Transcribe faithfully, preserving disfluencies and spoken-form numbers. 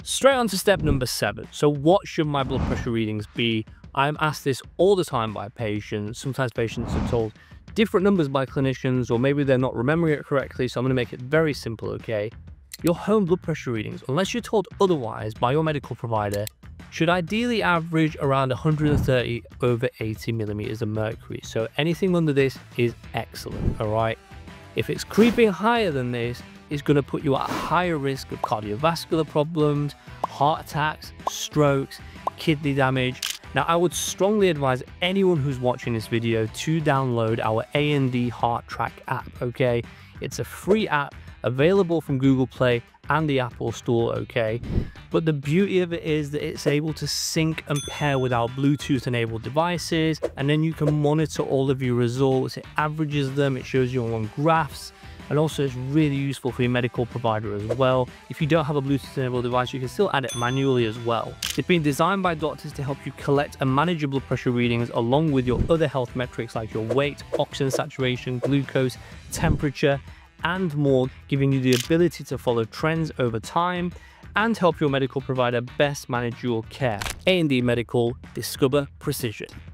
Straight on to step number seven. So what should my blood pressure readings be? I'm asked this all the time by patients. Sometimes patients are told different numbers by clinicians, or maybe they're not remembering it correctly. So I'm going to make it very simple, okay? Your home blood pressure readings, unless you're told otherwise by your medical provider, should ideally average around one hundred thirty over eighty millimeters of mercury. So anything under this is excellent, all right? If it's creeping higher than this, it's going to put you at a higher risk of cardiovascular problems, heart attacks, strokes, kidney damage. Now, I would strongly advise anyone who's watching this video to download our A and D Heart Track app, okay? It's a free app available from Google Play and the Apple Store, okay? But the beauty of it is that it's able to sync and pair with our Bluetooth enabled devices, and then you can monitor all of your results. It averages them, it shows you on graphs, and also it's really useful for your medical provider as well. If you don't have a Bluetooth enabled device, you can still add it manually as well. It's been designed by doctors to help you collect and manage your blood pressure readings along with your other health metrics like your weight, oxygen saturation, glucose, temperature, and more, giving you the ability to follow trends over time and help your medical provider best manage your care. A and D Medical, discover precision.